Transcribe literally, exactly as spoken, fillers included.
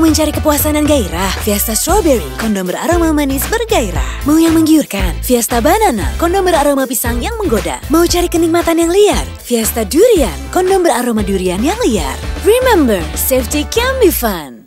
mencari kepuasan dan gairah? Fiesta Strawberry, kondom beraroma manis bergairah. Mau yang menggiurkan? Fiesta Banana, kondom beraroma pisang yang menggoda. Mau cari kenikmatan yang liar? Fiesta Durian, kondom beraroma durian yang liar. Remember, safety can be fun.